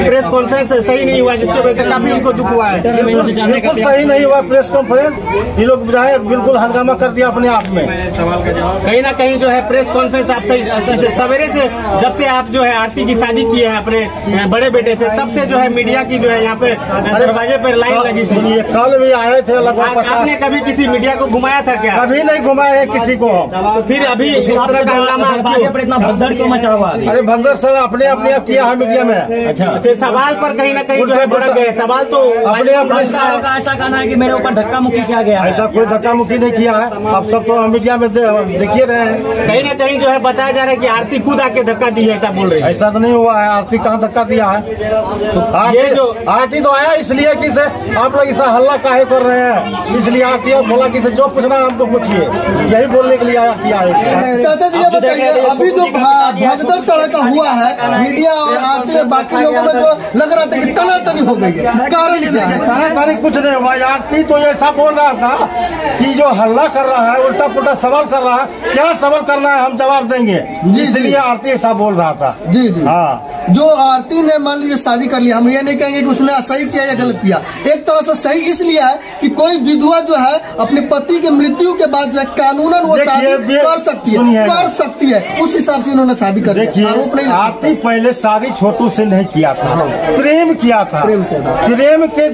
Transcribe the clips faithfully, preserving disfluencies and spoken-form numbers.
Press conference सही नहीं हुआ, जिसकी वजह से काफी उनको दुख हुआ है। बिल्कुल सही नहीं हुआ प्रेस कॉन्फ्रेंस, ये लोग जाए बिल्कुल हंगामा कर दिया अपने आप में। कहीं ना कहीं जो है प्रेस कॉन्फ्रेंस आप सही सवेरे से, जब से आप जो है आरती की शादी की है अपने बड़े बेटे से, तब से जो है मीडिया की जो है यहाँ पे दरवाजे पर लाइन लगी थी। कल भी आए थे लगभग। आपने कभी किसी मीडिया को घुमाया था क्या? कभी नहीं घुमाया है किसी को। तो फिर अभी इस तरह का हंगामा इतना भगदड़ क्यों मचा हुआ? अरे भगदड़ सब अपने अपने आप किया है मीडिया में। अच्छा, सवाल पर कहीं ना कहीं जो है भड़क गए। सवाल तो अपने अपने ऐसा कहना है कि मेरे ऊपर धक्का मुक्की किया गया। ऐसा कोई धक्का मुक्की नहीं किया है, आप सब तो मीडिया में देखिए रहे हैं। कहीं ना कहीं जो है बताया जा रहा है कि आरती खुद आके धक्का दी है, ऐसा बोल रहे हैं। ऐसा तो नहीं हुआ है, आरती कहाँ धक्का दिया है? ये जो आरती तो आया इसलिए कि से आप लोग ऐसा हल्ला काहे कर रहे हैं, इसलिए आरती और बोला कि जो पूछना है हमको पूछिए, यही बोलने के लिए आरती आए थे। चाचा जी ये बताइए, अभी जो भगदड़ तरह का हुआ है मीडिया और आरती में, बाकी लोगों में जो लग रहा था कि तनातनी हो गई है, कारण क्या है? तनातनी कुछ नहीं हुआ। आरती तो ऐसा बोल रहा था कि जो हल्ला कर रहा है, उल्टा पुल्टा सवाल कर रहा है, क्या सवाल करना है हम जवाब देंगे, इसलिए आरती ऐसा बोल रहा था। जी जी हाँ, जो आरती ने मान लीजिए शादी कर लिया, हम ये नहीं कहेंगे कि उसने सही किया या गलत किया, एक तरह से सही इसलिए है कि कोई विधवा जो है अपने पति की मृत्यु के बाद जो है कानूनन वो शादी कर सकती है, कर सकती है, उस हिसाब से इन्होंने शादी कर दिया। आरोप नहीं। आरती पहले शादी छोटू से नहीं किया था, प्रेम किया था। प्रेम किया था, प्रेम के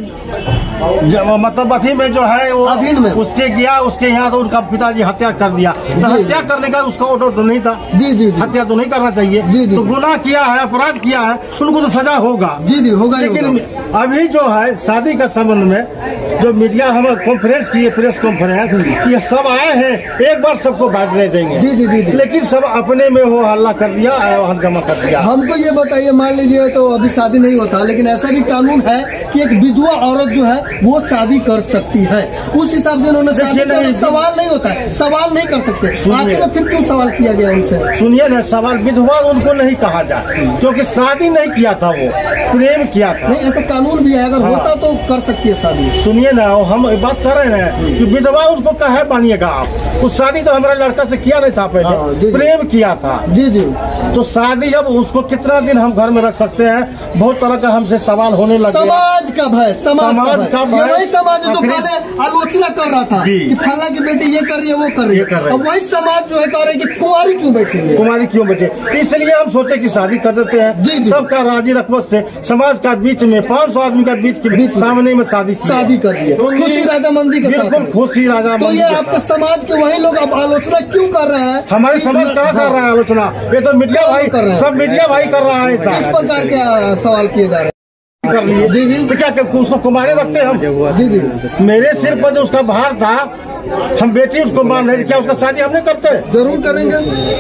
मतलब अथी में जो है वो अधीन में उसके गया, उसके यहाँ तो उनका पिताजी हत्या कर दिया। तो हत्या करने का उसका ऑर्डर तो नहीं था। जी जी हत्या तो नहीं करना चाहिए। जी जी, तो गुनाह किया है, अपराध किया है, उनको तो सजा होगा। जी जी होगा। लेकिन अभी जो है शादी का संबंध में जो मीडिया हम कॉन्फ्रेंस किए, प्रेस कॉन्फ्रेंस, ये सब आए हैं, एक बार सबको बांटने देंगे। जी जी जी, जी। लेकिन सब अपने में हो हल्ला कर दिया, हंगामा कर दिया। हमको ये बताइए, मान लीजिए तो अभी शादी नहीं होता, लेकिन ऐसा भी कानून है कि एक विधवा औरत जो है वो शादी कर सकती है, उस हिसाब से उन्होंने शादी कर, सवाल नहीं होता है, सवाल नहीं कर सकते। आखिर में फिर क्यों सवाल किया गया उनसे? सुनिए ना, सवाल विधवा उनको नहीं कहा जाए, क्योंकि शादी नहीं किया था, वो प्रेम किया था। नहीं, ऐसा कानून भी है, अगर होता तो कर सकती है शादी। सुनिए ना, हम बात कर रहे हैं कि विधवा उनको कहे मानिएगा आप, उस शादी तो हमारा लड़का से किया नहीं था, पहले प्रेम किया था। जी जी, तो शादी अब उसको कितना दिन हम घर में रख सकते हैं? बहुत तरह का हमसे सवाल होने लगे। समाज का भय, समाज का भय, वही समाज जो पहले आलोचना कर रहा था कि फला की बेटी ये कर रही है, वो कर रही है, अब वही समाज जो है कह रहे हैं कि कुंवारी क्यों बैठे, कुंवारी क्यों बैठे। तो इसलिए हम सोचे कि शादी कर देते हैं, सबका राजी रकबत से, समाज का बीच में पाँच सौ आदमी का बीच के बीच सामने में शादी शादी कर दी है, खुशी राजामंदी के साथ, बिल्कुल खुशी राजामंदी। तो ये आपके समाज के वही लोग अब आलोचना क्यों कर रहे हैं? हमारे समाज कहाँ कर रहा है आलोचना? ये तो मीडिया भाई कर रहे हैं, सब मीडिया भाई कर रहा है। इस प्रकार के सवाल किए जा रहे हैं। कर लिए जी जी, तो क्या उसको कुमारे रखते हम? जी जी, मेरे सिर पर जो उसका भार था, हम बेटी उसको मान रहे थे, क्या उसका शादी हम नहीं करते? जरूर करेंगे।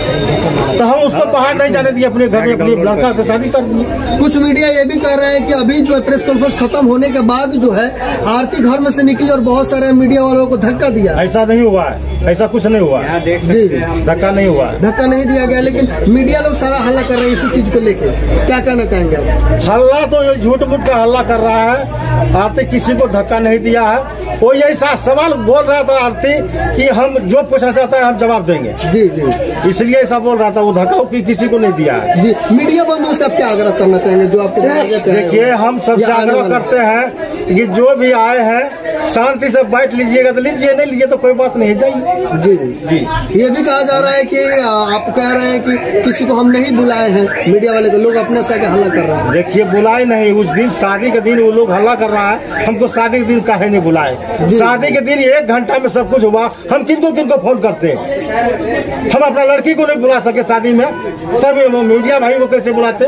तो हम उसको बाहर नहीं जाने दिए, अपने घर में अपनी लड़का से शादी कर दिए। कुछ मीडिया ये भी कह रहे हैं कि अभी जो है प्रेस कॉन्फ्रेंस खत्म होने के बाद जो है आरती घर में से निकली और बहुत सारे मीडिया वालों को धक्का दिया। ऐसा नहीं हुआ है, ऐसा कुछ नहीं हुआ है, जी धक्का नहीं हुआ है, धक्का नहीं दिया गया, लेकिन मीडिया लोग सारा हल्ला कर रहे हैं इसी चीज को लेके, क्या कहना चाहेंगे आप? हल्ला तो ये झूठ मूठ का हल्ला कर रहा है। आरती किसी को धक्का नहीं दिया है, वो यही सवाल बोल रहा था आरती कि हम जो पूछना चाहता है हम जवाब देंगे। जी जी, इसलिए ऐसा बोल रहा था, वो धक्का कि किसी को नहीं दिया है। जी, मीडिया बंधुओं से आप क्या आग्रह करना चाहेंगे जो आपके? देखिए, हम सबसे आग्रह करते हैं कि जो भी आए हैं शांति से बैठ लीजिएगा तो लीजिए, नहीं लीजिए तो कोई बात नहीं, जाइए। जी जी, ये भी कहा जा रहा है कि आप कह रहे हैं कि किसी को हम नहीं बुलाए हैं, मीडिया वाले को, लोग अपने से हल्ला कर रहे हैं। देखिए, बुलाए नहीं, उस दिन शादी के दिन वो लोग हल्ला कर रहा है, हमको शादी के दिन काहे नहीं बुलाए? शादी के दिन एक घंटा में सब कुछ हुआ, हम किनको किनको फोन करते हैं? हम अपना लड़की को नहीं बुला सके शादी में, तब मीडिया भाई को कैसे बुलाते?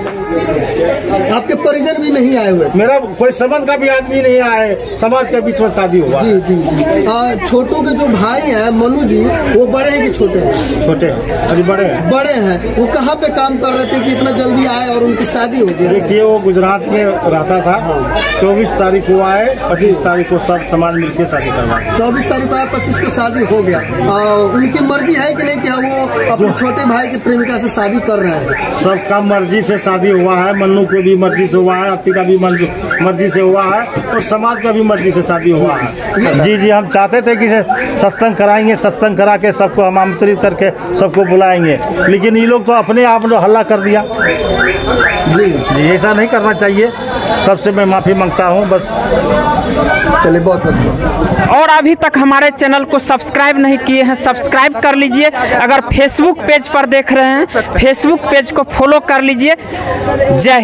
आपके परिजन भी नहीं आए हुए? मेरा कोई संबंध का भी आदमी नहीं आए, समाज के बीच में शादी हुआ। जी जी जी, छोटू के जो भाई हैं मनु जी, वो बड़े हैं कि छोटे हैं? छोटे हैं, अभी बड़े हैं। बड़े हैं, वो कहाँ पे काम कर रहे थे कि इतना जल्दी आए और उनकी शादी हो गई? देखिए, वो गुजरात में रहता था, चौबीस तारीख को आए, पच्चीस तारीख को सब समाज मिलकर शादी करवाए। चौबीस तारीख को आए, पच्चीस को शादी हो गया। आ, उनकी मर्जी है कि नहीं कि वो अपने छोटे भाई की प्रेमिका से शादी कर रहे हैं? सबका मर्जी से शादी हुआ है, मन्नू को भी मर्जी से हुआ है, अत्ती का भी मर्जी से हुआ है, और समाज का भी मर्जी से शादी हुआ है। जी जी, हम चाहते थे कि सत्संग कराएंगे, सत्संग करा के सबको हम आमंत्रित करके सबको बुलाएंगे, लेकिन ये लोग तो अपने आप हल्ला कर दिया। जी जी ऐसा नहीं करना चाहिए। सबसे मैं माफ़ी मांगता हूँ बस। चलिए बहुत बहुत। और अभी तक हमारे चैनल को सब्सक्राइब नहीं किए हैं, सब्सक्राइब कर लीजिए। अगर फेसबुक पेज पर देख रहे हैं, फेसबुक पेज को फॉलो कर लीजिए। जय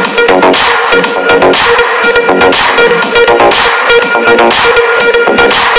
हिंद।